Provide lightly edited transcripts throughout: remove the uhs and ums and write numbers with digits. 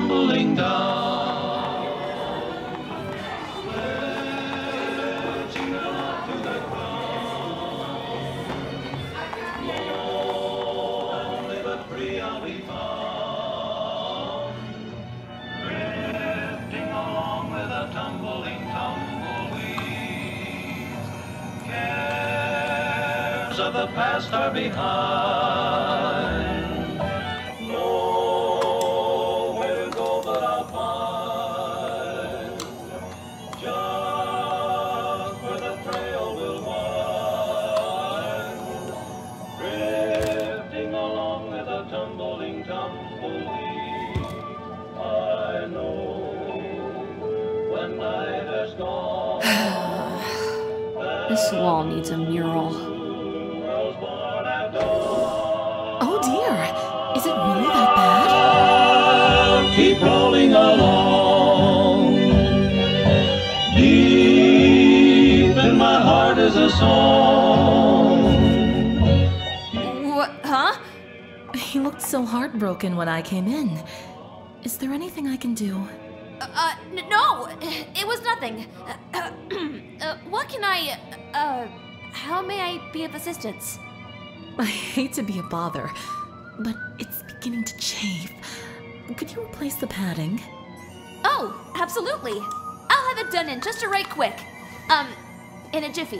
tumbling down, lurching down to the ground. Lonely but free I'll be found, drifting along with a tumbling tumbleweeds. Cares of the past are behind. Nowhere to go but I'll find just where the trail will wind, drifting along with a tumbling tumbleweed. I know when night has gone, This wall needs a mural. was born at dawn. Oh dear, is it really that bad? I'll keep rolling along. Deep in my heart is a song. What, huh? He looked so heartbroken when I came in. Is there anything I can do? No, it was nothing. What can I, how may I be of assistance? I hate to be a bother, but it's beginning to chafe. Could you replace the padding? Oh, absolutely. I'll have it done in just a right quick. In a jiffy.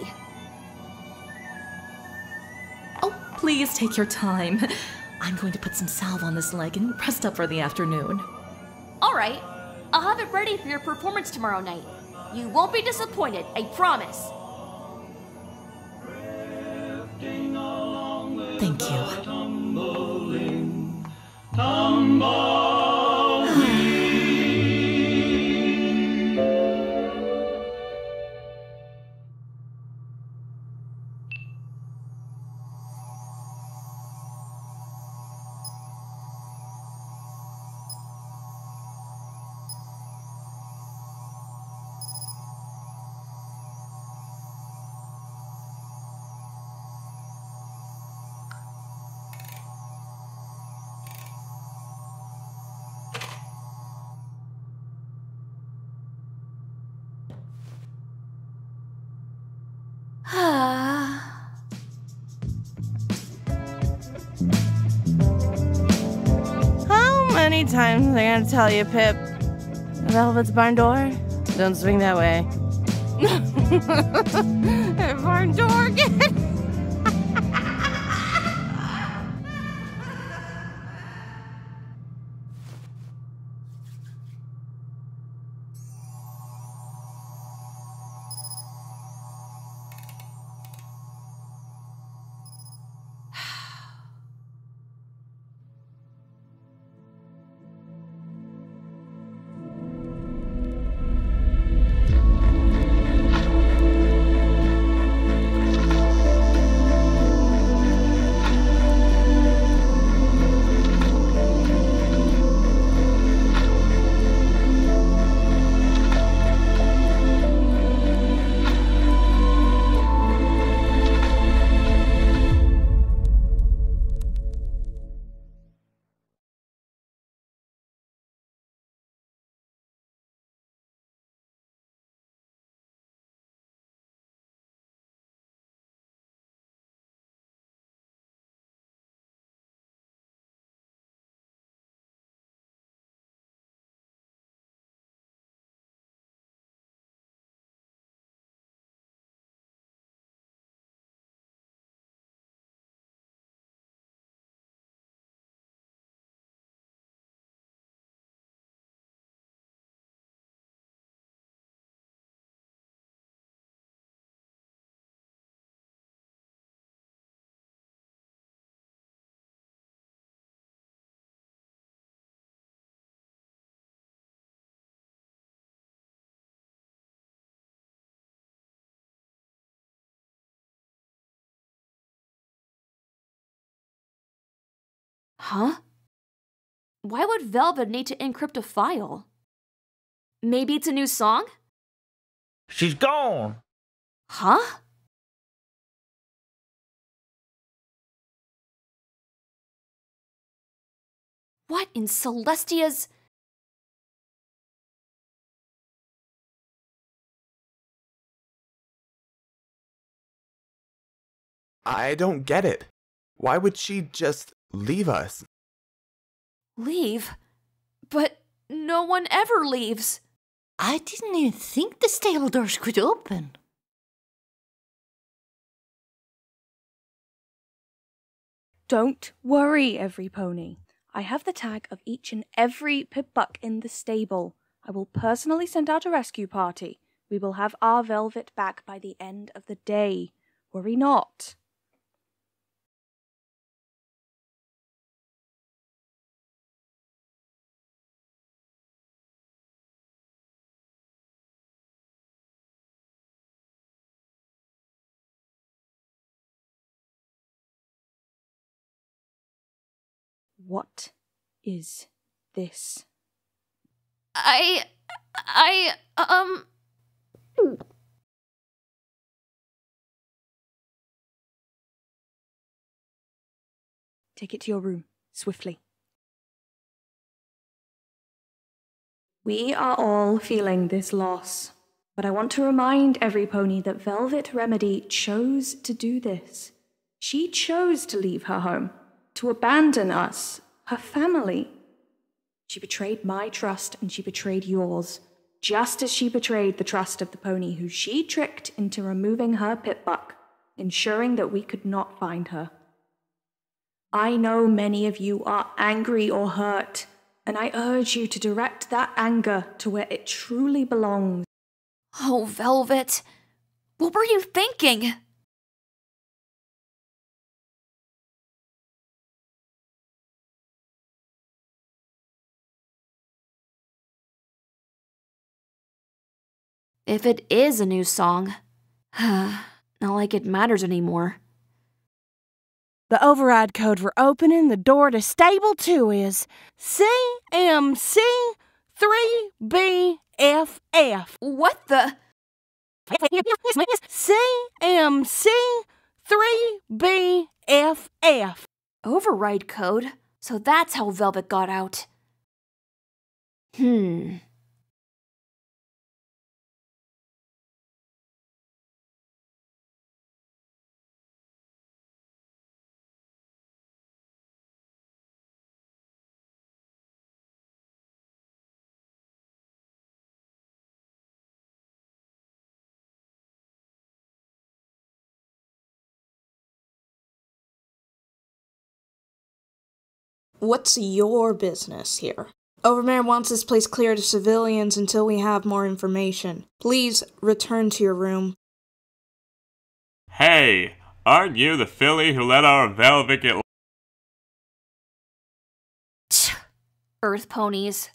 Oh, please take your time. I'm going to put some salve on this leg and rest up for the afternoon. All right. I'll have it ready for your performance tomorrow night. You won't be disappointed, I promise. Thank you. Tumbling, tumbleweed. How many times am I gonna tell you, Pip? Velvet's barn door? Don't swing that way. Barn door again! Huh? Why would Velvet need to encrypt a file? Maybe it's a new song? She's gone. Huh? What in Celestia's... I don't get it. Why would she just leave us? Leave? But no one ever leaves. I didn't even think the stable doors could open. Don't worry, every pony. I have the tag of each and every Pip-Buck in the stable. I will personally send out a rescue party. We will have our Velvet back by the end of the day. Worry not. What is this? Take it to your room, swiftly. We are all feeling this loss, but I want to remind every pony that Velvet Remedy chose to do this. She chose to leave her home, to abandon us, her family. She betrayed my trust and she betrayed yours, just as she betrayed the trust of the pony who she tricked into removing her Pip-Buck, ensuring that we could not find her. I know many of you are angry or hurt, and I urge you to direct that anger to where it truly belongs. Oh, Velvet. What were you thinking? If it is a new song, not like it matters anymore. The override code for opening the door to Stable 2 is CMC3BFF. What the? CMC3BFF. Override code? So that's how Velvet got out. What's your business here? Overmare wants this place clear to civilians until we have more information. Please return to your room. Hey, aren't you the filly who let our Velvet get... Earth ponies.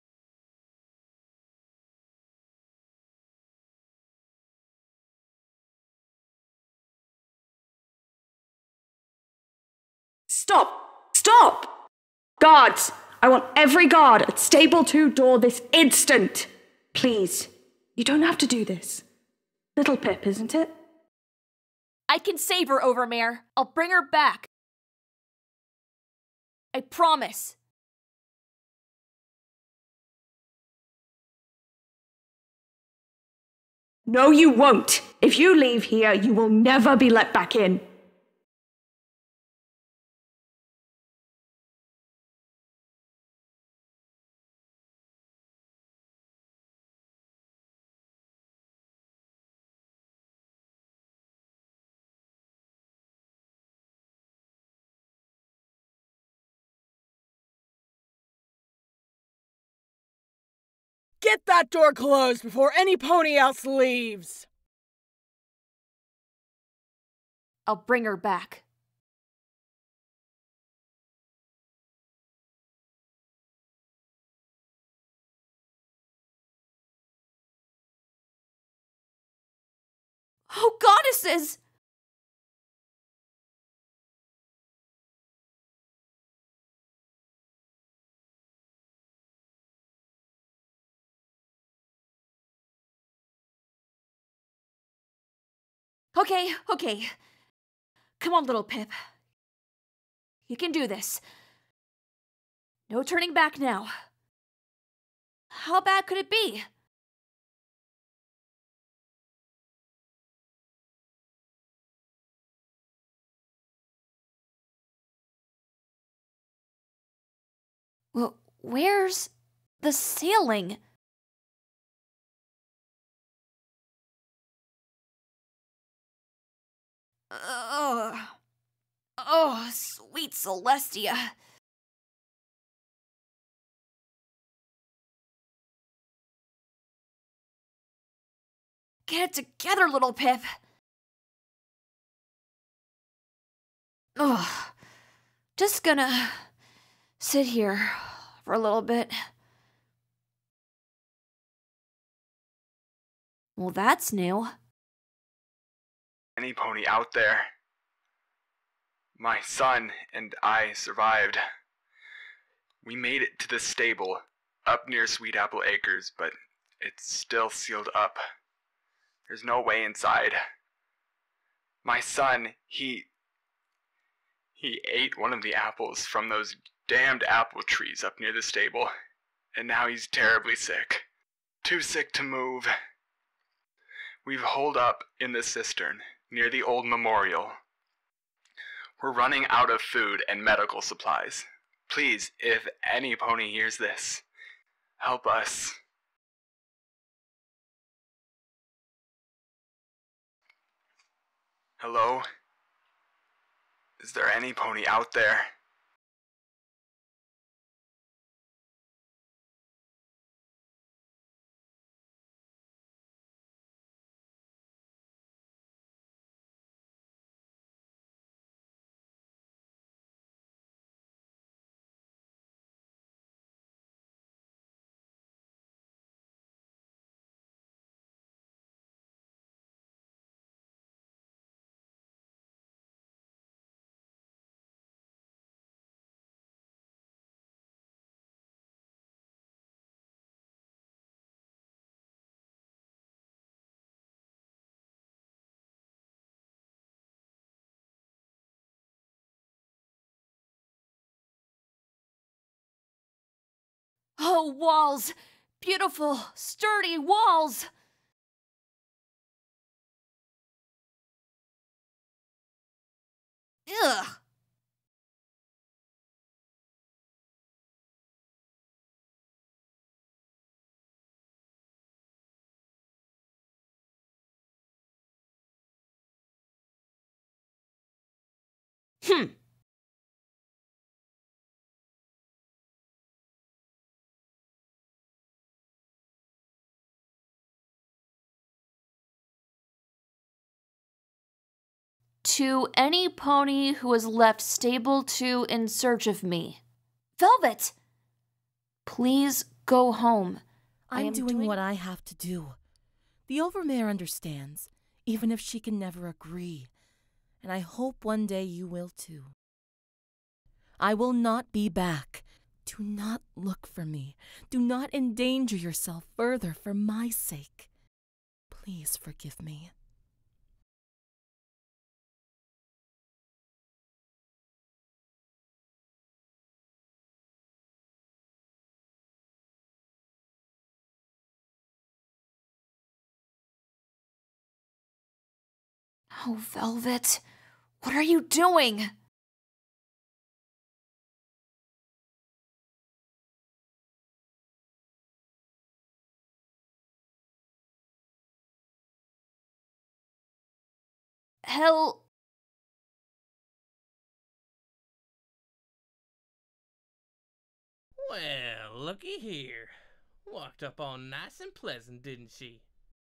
Stop! Stop! Guards! I want every guard at Stable 2 door this instant! Please, you don't have to do this. LittlePip, isn't it? I can save her, Overmare. I'll bring her back. I promise. No, you won't! If you leave here, you will never be let back in. Get that door closed before any pony else leaves. I'll bring her back. Oh, goddesses! Okay. Come on, LittlePip. You can do this. No turning back now. How bad could it be? Where's the ceiling? Oh, sweet Celestia. Get it together, LittlePip. Ugh. Just gonna sit here for a little bit. Well, that's new. Any pony out there? My son and I survived. We made it to the stable up near Sweet Apple Acres, but it's still sealed up. There's no way inside. My son, he ate one of the apples from those damned apple trees up near the stable, and now he's terribly sick. Too sick to move. We've holed up in the cistern near the old memorial. We're running out of food and medical supplies. Please, if any pony hears this, help us. Hello? Is there any pony out there? Oh, walls! Beautiful, sturdy walls! Ugh! To any pony who has left Stable 2 in search of me. Velvet! Please go home. I'm doing what I have to do. The Overmare understands, even if she can never agree. And I hope one day you will too. I will not be back. Do not look for me. Do not endanger yourself further for my sake. Please forgive me. Oh, Velvet, what are you doing? Hell... Well, looky here. Walked up all nice and pleasant, didn't she?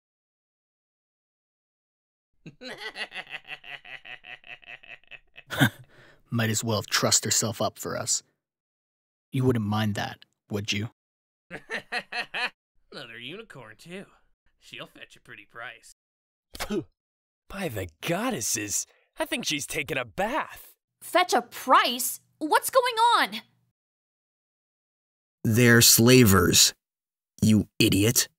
Might as well trust herself up for us. You wouldn't mind that, would you? Another unicorn, too. She'll fetch a pretty price. By the goddesses, I think she's taken a bath. Fetch a price? What's going on? They're slavers, you idiot.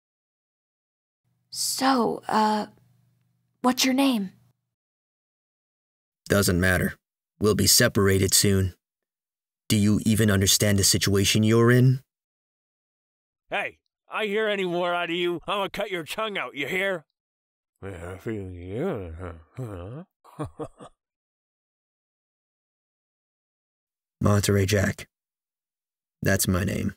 So, what's your name? Doesn't matter. We'll be separated soon. Do you even understand the situation you're in? Hey, I hear any more out of you, I'm gonna cut your tongue out, you hear? Monterrey Jack. That's my name.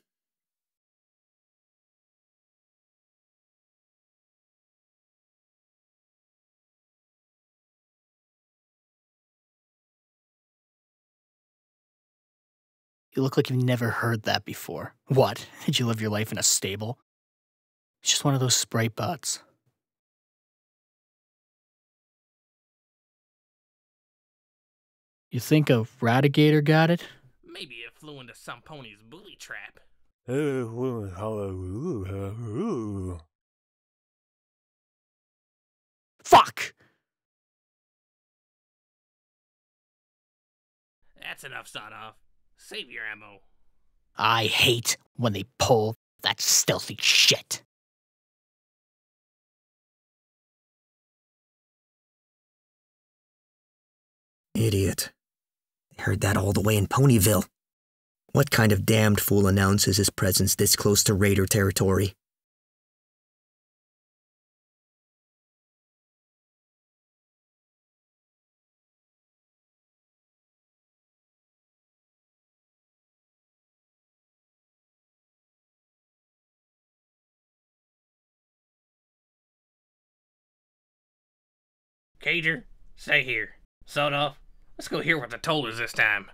You look like you've never heard that before. What? Did you live your life in a stable? It's just one of those Sprite bots. You think a Radigator got it? Maybe it flew into some pony's bully trap. Fuck! That's enough sawed off. Save your ammo. I hate when they pull that stealthy shit. Idiot. I heard that all the way in Ponyville. What kind of damned fool announces his presence this close to Raider territory? Cager, stay here. Sawed off. Let's go hear what the toll is this time.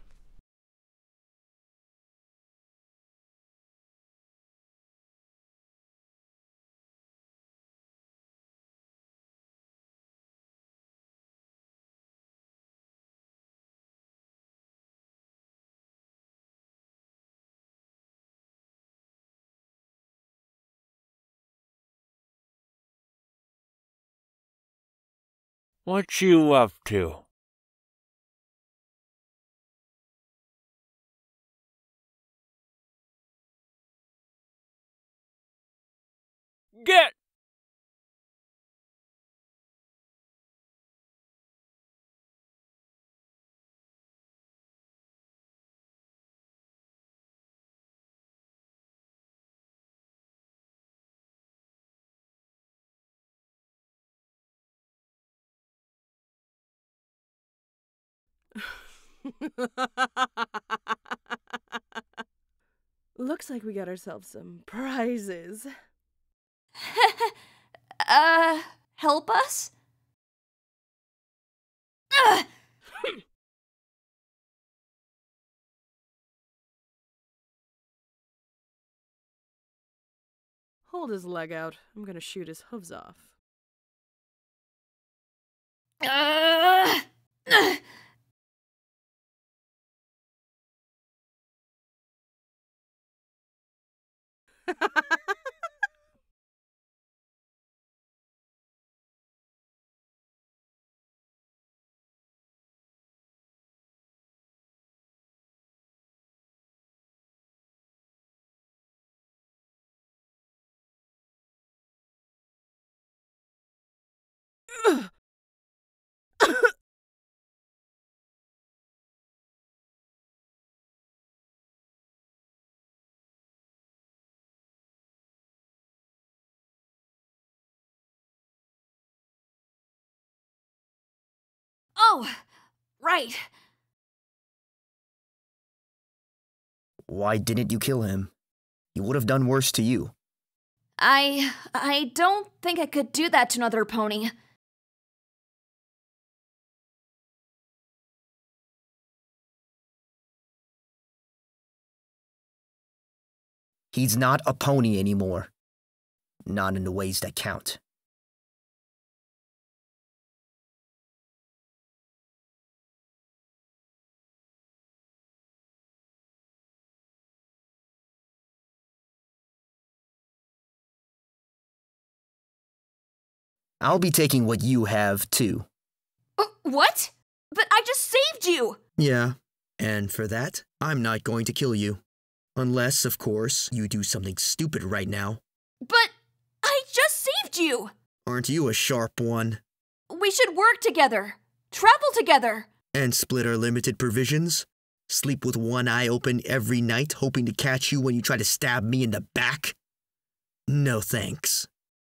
What you up to? Get! Looks like we got ourselves some prizes. Help us? Hold his leg out. I'm gonna shoot his hooves off. Oh, right. Why didn't you kill him? He would have done worse to you. I don't think I could do that to another pony. He's not a pony anymore. Not in the ways that count. I'll be taking what you have, too. What? But I just saved you! Yeah, and for that, I'm not going to kill you. Unless, of course, you do something stupid right now. But I just saved you! Aren't you a sharp one? We should work together. Travel together. And split our limited provisions? Sleep with one eye open every night, hoping to catch you when you try to stab me in the back? No thanks.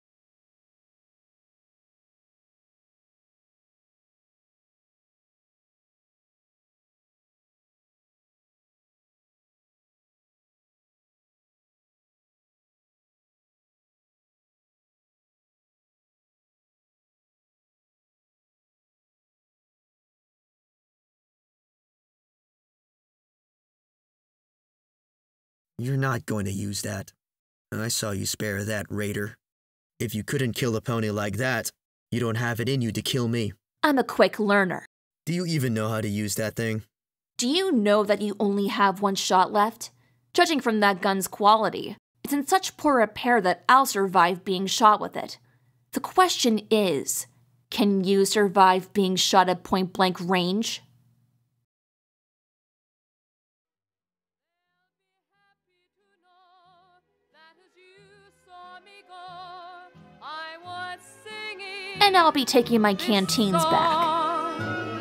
You're not going to use that. I saw you spare that, Raider. If you couldn't kill a pony like that, you don't have it in you to kill me. I'm a quick learner. Do you even know how to use that thing? Do you know that you only have one shot left? Judging from that gun's quality, it's in such poor repair that I'll survive being shot with it. The question is, can you survive being shot at point-blank range? And I'll be taking my canteens back.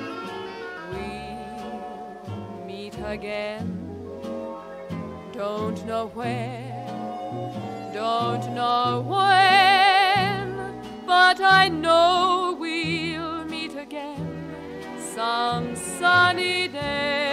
We'll meet again. Don't know where, don't know when, but I know we'll meet again some sunny day.